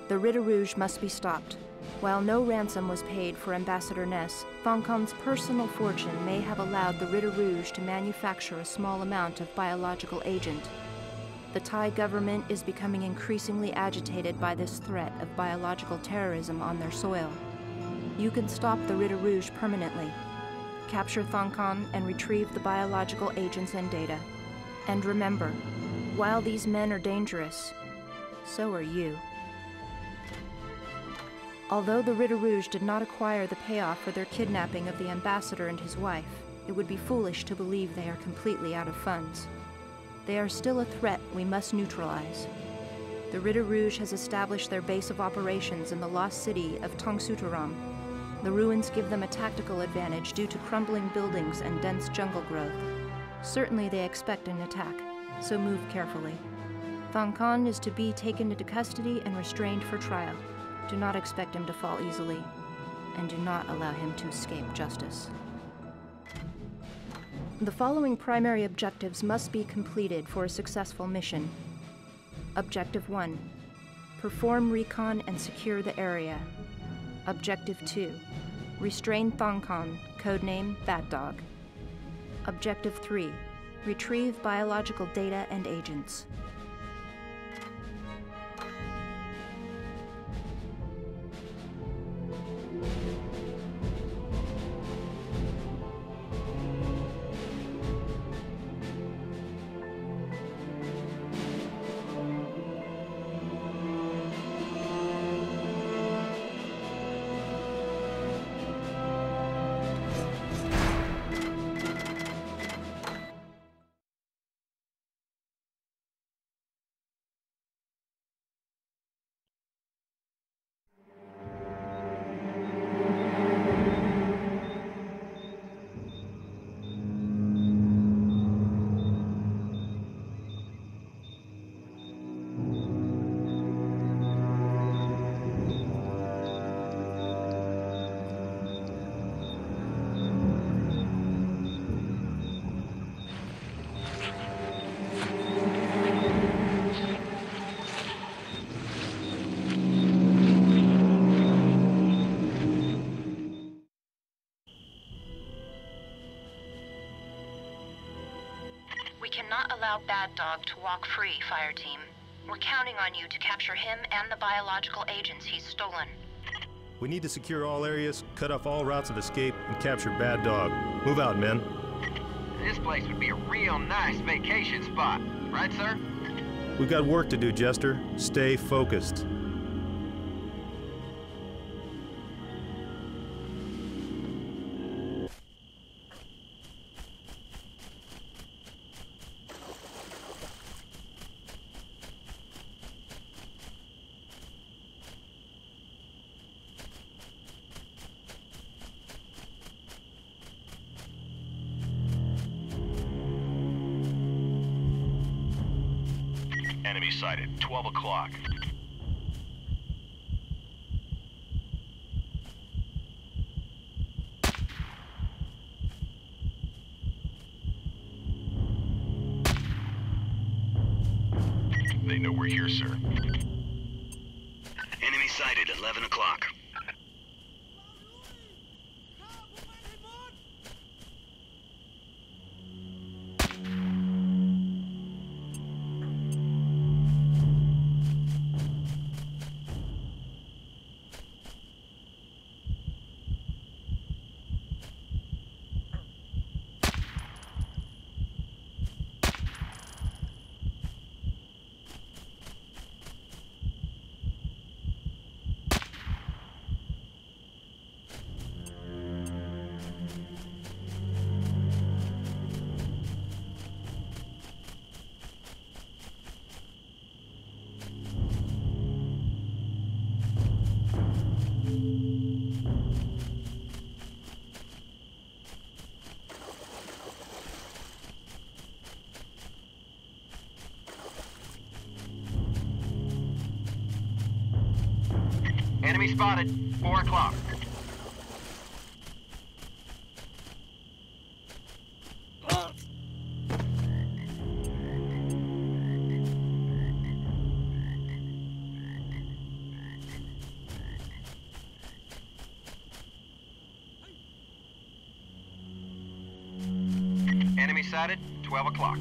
The Riddah Rouge must be stopped. While no ransom was paid for Ambassador Ness, SOCOM's personal fortune may have allowed the Riddah Rouge to manufacture a small amount of biological agent. The Thai government is becoming increasingly agitated by this threat of biological terrorism on their soil. You can stop the Riddah Rouge permanently. Capture SOCOM and retrieve the biological agents and data. And remember, while these men are dangerous, so are you. Although the Riddah Rouge did not acquire the payoff for their kidnapping of the ambassador and his wife, it would be foolish to believe they are completely out of funds. They are still a threat we must neutralize. The Riddah Rouge has established their base of operations in the lost city of Tongsutoram. The ruins give them a tactical advantage due to crumbling buildings and dense jungle growth. Certainly they expect an attack, so move carefully. SOCOM is to be taken into custody and restrained for trial. Do not expect him to fall easily, and do not allow him to escape justice. The following primary objectives must be completed for a successful mission. Objective 1. Perform recon and secure the area. Objective 2. Restrain SOCOM, codename Bat Dog. Objective 3. Retrieve biological data and agents. We cannot allow Bad Dog to walk free, Fire Team. We're counting on you to capture him and the biological agents he's stolen. We need to secure all areas, cut off all routes of escape, and capture Bad Dog. Move out, men. This place would be a real nice vacation spot, right, sir? We've got work to do, Jester. Stay focused. Enemy sighted, 12 o'clock. They know we're here, sir. Enemy sighted, 11 o'clock. Enemy spotted, 4 o'clock. sighted, 12 o'clock.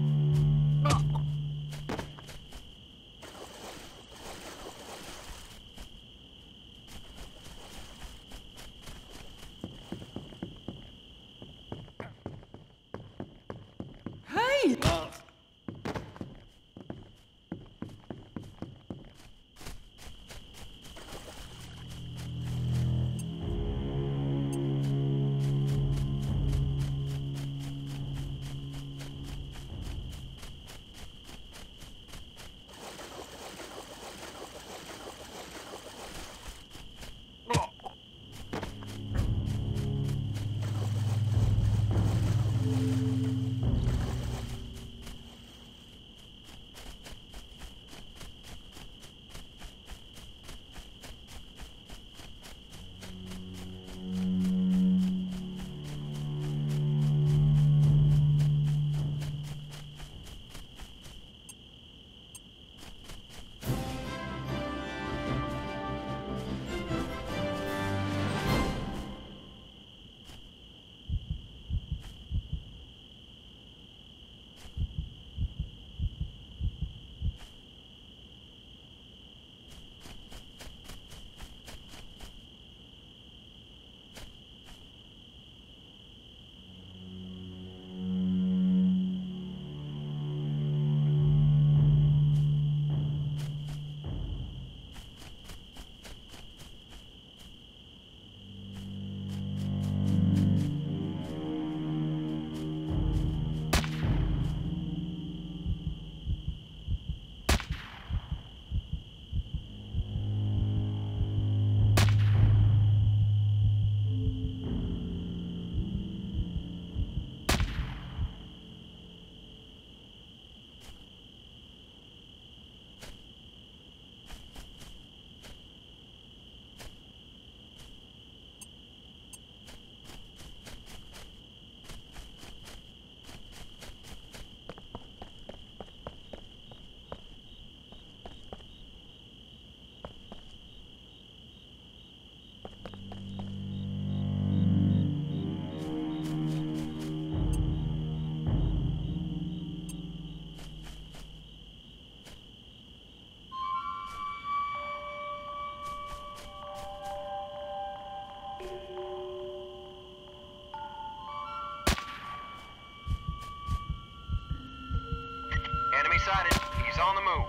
Enemy sighted. He's on the move.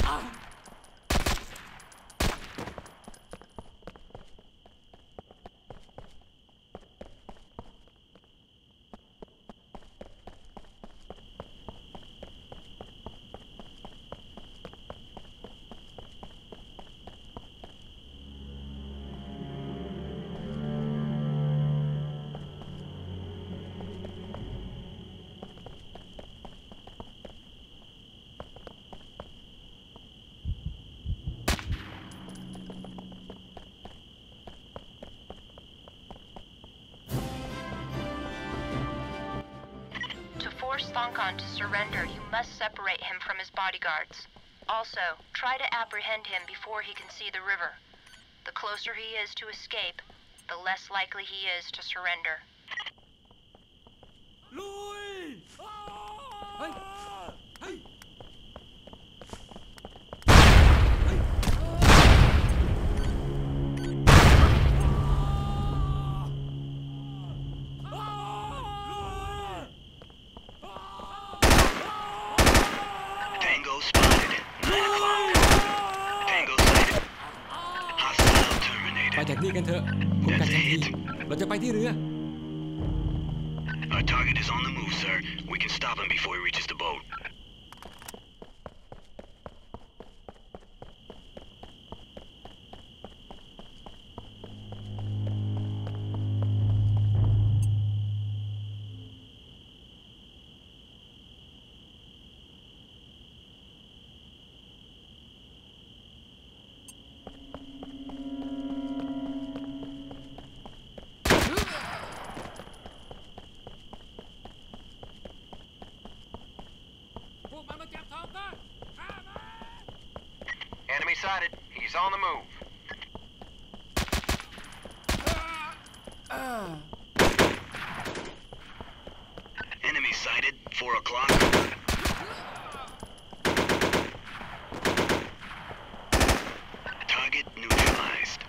SOCOM to surrender, you must separate him from his bodyguards. Also, try to apprehend him before he can see the river. The closer he is to escape, the less likely he is to surrender. Lui! Hey! Hey! Tango spotted. 9 o'clock. Tango sighted. Hostile terminated. ไปจากนี่กันเถอะพบกันทันทีเราจะไปที่เรือ Our target is on the move, sir. We can stop him before he reaches the boat. Enemy sighted. He's on the move. Enemy sighted. 4 o'clock. Target neutralized.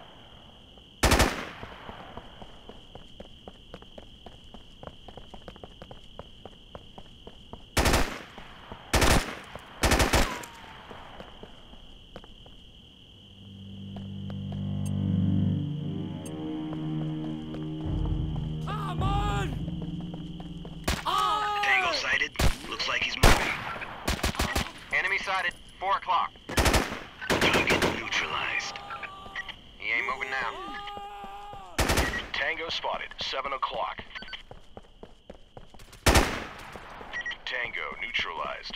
Tango sighted. Looks like he's moving. Enemy sighted. 4 o'clock. Target neutralized. He ain't moving now. Tango spotted, 7 o'clock. Tango neutralized.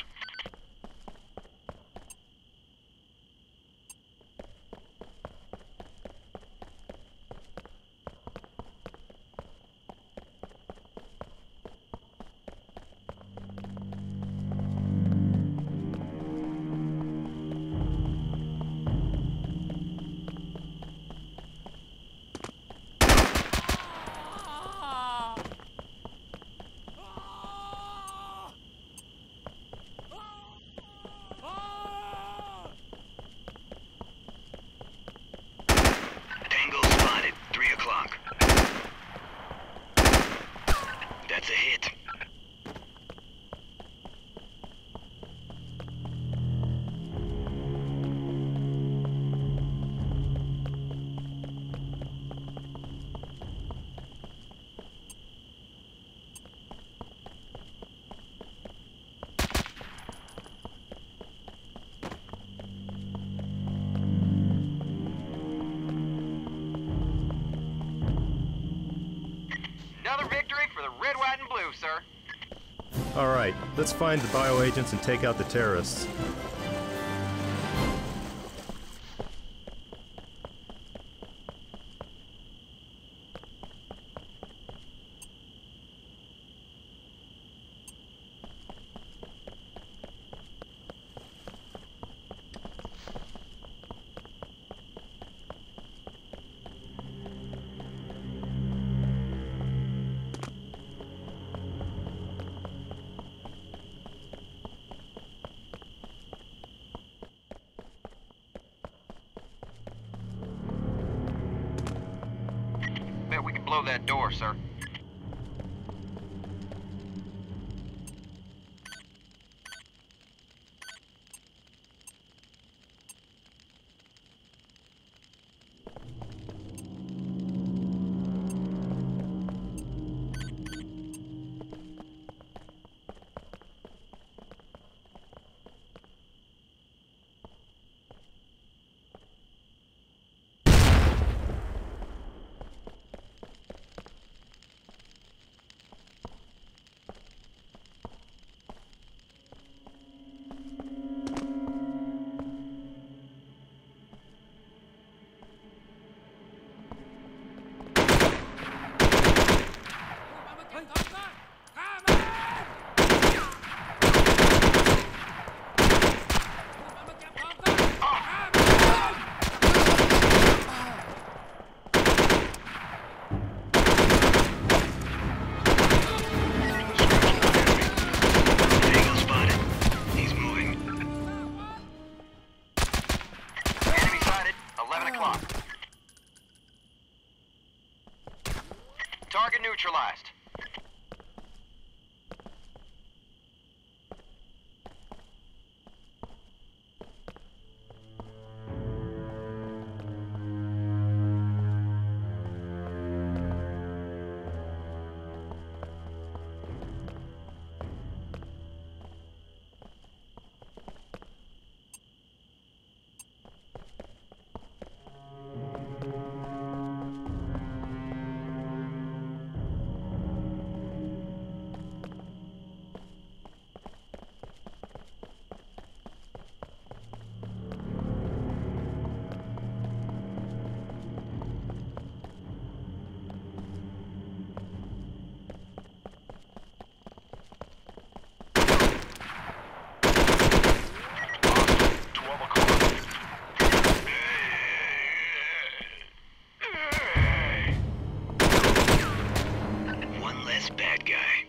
Tango spotted. 3 o'clock. That's a hit. Another victory for the red, white, and blue, sir. All right, let's find the bioagents and take out the terrorists. Bet we can blow that door, sir. neutralized. One less bad guy.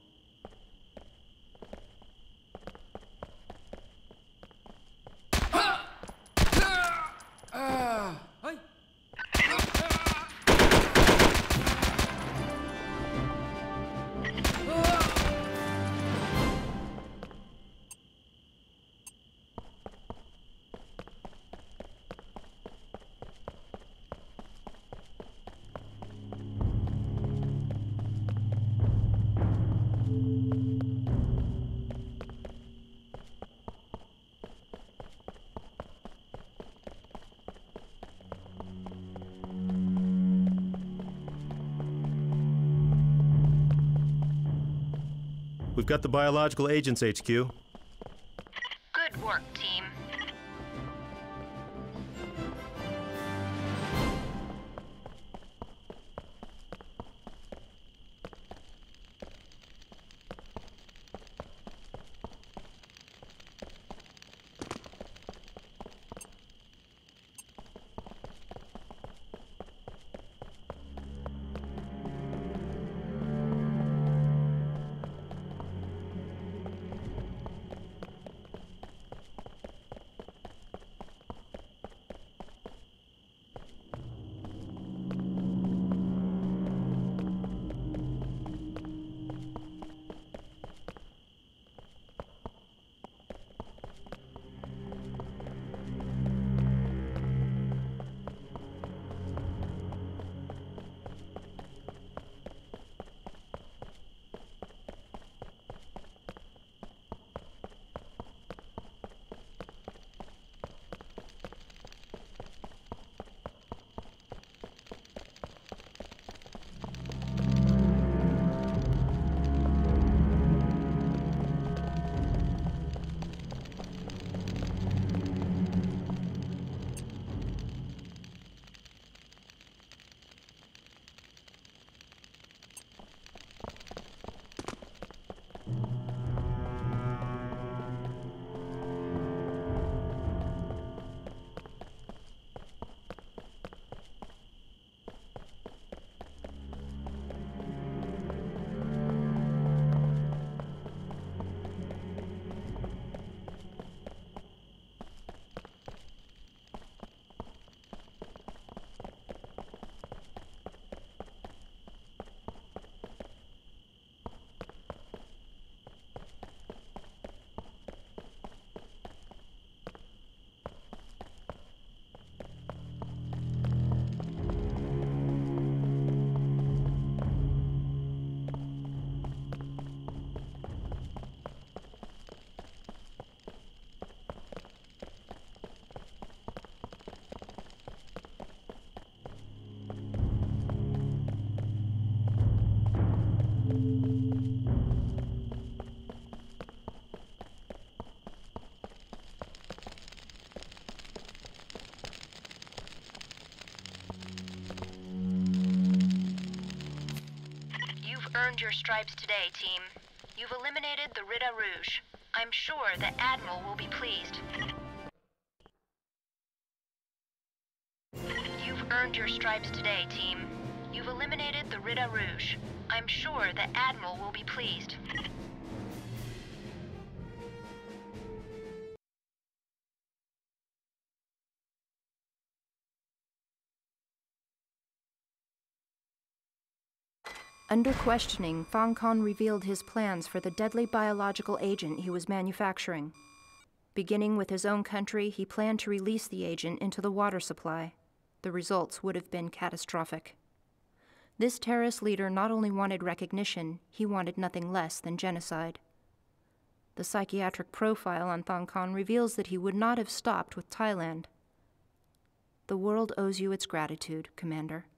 Hey! We've got the biological agents, HQ. Good work, team. Earned your stripes today, team. You've eliminated the Riddah Rouge. I'm sure the Admiral will be pleased. You've earned your stripes today, team. You've eliminated the Riddah Rouge. I'm sure the Admiral will be pleased. Under questioning, Thong Kon revealed his plans for the deadly biological agent he was manufacturing. Beginning with his own country, he planned to release the agent into the water supply. The results would have been catastrophic. This terrorist leader not only wanted recognition, he wanted nothing less than genocide. The psychiatric profile on Thong Kon reveals that he would not have stopped with Thailand. The world owes you its gratitude, Commander.